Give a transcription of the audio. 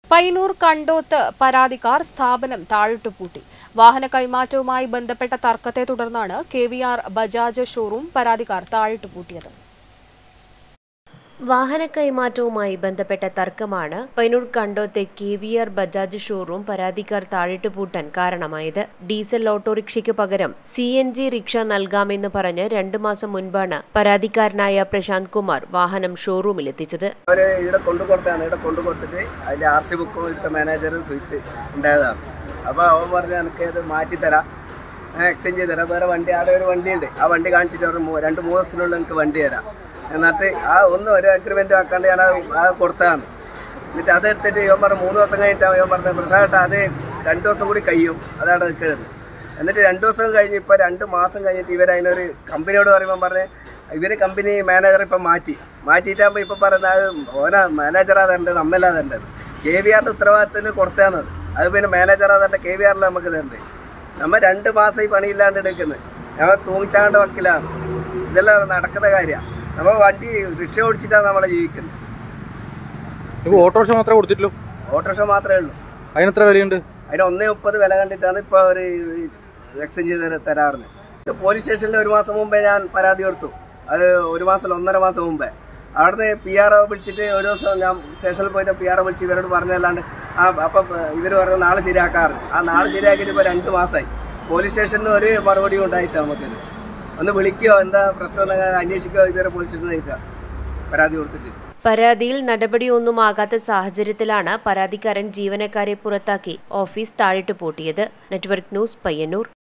പയ്യന്നൂർ കണ്ടോത്ത് പരാതിക്കാർ സ്ഥാപനം താഴിട്ടുപൂട്ടി. വാഹന കൈമാറ്റവുമായി ബന്ധപ്പെട്ട തർക്കത്തെ തുടർന്നാണ് KVR ബജാജ് ഷോറൂം പരാതിക്കാർ താഴിട്ടുപൂട്ടിയത്. വാഹന കൈമാറ്റവുമായി ബന്ധപ്പെട്ട തർക്കമാണ് പയ്യന്നൂർ കണ്ടോത്തെ KVR ബജാജ് ഷോറൂം പരാതിക്കാർ താഴിട്ടുപൂട്ടാൻ കാരണമായത്. ഡീസൽ ഓട്ടോറിക്ഷയ്ക്ക് പകരം CNG റിക്ഷ നൽകാമെന്ന് പറഞ്ഞ് 2 മാസം മുൻപാണ് പരാതിക്കാരനായ പ്രശാന്ത് കുമാർ വാഹനം ഷോറൂമിലെത്തിച്ചത്. RC ബുക്കും എടുത്ത മാനേജറും സുഹൃത്ത് ഉണ്ടായതാണ്. അപ്പോൾ അവൻ പറഞ്ഞ് എനിക്കത് മാറ്റിത്തരാം, എക്സ്ചേഞ്ച് ചെയ്ത് തരാം, വേറെ വണ്ടി അവിടെ ഒരു വണ്ടിയുണ്ട്, ആ വണ്ടി കാണിച്ചിട്ട് 2-3 ദിവസത്തിനുള്ളിൽ എനിക്ക് വണ്ടി തരാം എന്നിട്ട് ഒരു അഗ്രിമെൻറ്റ് ആക്കാണ്ട് ഞാൻ അത് കൊടുത്തതാണ്. എന്നിട്ട് അതെടുത്തിട്ട് ഇവൻ പറഞ്ഞു 3 ദിവസം കഴിഞ്ഞിട്ടാണ് ഇവൻ പറഞ്ഞത് പ്രസാദ് അത് 2 ദിവസം കൂടി കഴിയും, അതാണ് നിൽക്കുന്നത്. എന്നിട്ട് 2 ദിവസം കഴിഞ്ഞ് ഇപ്പോൾ 2 മാസം കഴിഞ്ഞിട്ട് ഇവർ അതിനൊരു കമ്പനിയോട് പറയുമ്പോൾ പറഞ്ഞ് ഇവർ കമ്പനി മാനേജർ ഇപ്പം മാറ്റിയിട്ടാകുമ്പോൾ ഇപ്പം പറയുന്നത് ഓരോ മാനേജറാ തരേണ്ടത്, നമ്മല്ലാ തരേണ്ടത്. KVRന്റെ ഉത്തരവാദിത്തത്തിന് കൊടുത്താന്നത് അത് പിന്നെ മാനേജറാ തരേണ്ട KVRൽ നമുക്ക് തരണ്ടേ. നമ്മൾ 2 മാസം ഈ പണിയില്ലാണ്ട് എടുക്കുന്നത്, നമ്മൾ തൂങ്ങിച്ചാണ്ട് വക്കിലാണ്. ഇതെല്ലാം നടക്കുന്ന കാര്യമാണ്. നമ്മൾ വണ്ടി റിക്ഷ ഓടിച്ചിട്ടാണ് നമ്മളെ ജീവിക്കുന്നത്. ഓട്ടോറിക്ഷ മാത്രമേ കൊടുത്തിട്ടുള്ളൂ? ഓട്ടോറിക്ഷ മാത്രമേ ഉള്ളൂ. അതിന് എത്ര വിലയുണ്ട്? അതിന് 1.30 വില കണ്ടിട്ടാണ് ഇപ്പോൾ അവർ എക്സ്ചേഞ്ച് ചെയ്ത് തരാറുണ്ട്. പോലീസ് സ്റ്റേഷനിൽ 1 മാസം മുമ്പേ ഞാൻ പരാതി കൊടുത്തു. അത് 1 മാസം 1.5 മാസം മുമ്പേ അവിടുന്ന് PRO വിളിച്ചിട്ട് ഒരു ദിവസം ഞാൻ സ്റ്റേഷനിൽ പോയിട്ട് PRO വിളിച്ച് ഇവരോട് പറഞ്ഞല്ലാണ്ട് അപ്പം ഇവർ പറഞ്ഞ് നാളെ ശരിയാക്കാറുണ്ട്. ആ നാളെ ശരിയാക്കിയിട്ട് ഇപ്പോൾ 2 മാസമായി. പോലീസ് സ്റ്റേഷനിൽ ഒരു മറുപടിയും ഉണ്ടായിട്ടാണ് നമുക്കിത്. ഒന്ന് വിളിക്കുകയോ എന്താ പ്രശ്നം അന്വേഷിക്കുകയോ ഇതുവരെ പോലീസ് സ്റ്റേഷനിൽ പരാതി കൊടുത്തിട്ട്. പരാതിയിൽ നടപടിയൊന്നും ആകാത്ത സാഹചര്യത്തിലാണ് പരാതിക്കാരൻ ജീവനക്കാരെ പുറത്താക്കി ഓഫീസ് താഴിട്ടുപൂട്ടിയത്. Network news, Payyanur.